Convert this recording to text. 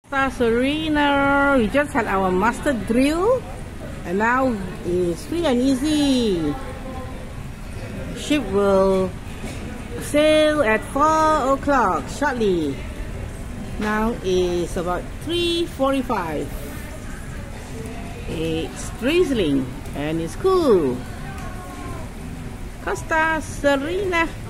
Costa Serena, we just had our master drill and now it's free and easy. Ship will sail at 4 o'clock shortly. Now it's about 3:45. It's drizzling and it's cool. Costa Serena.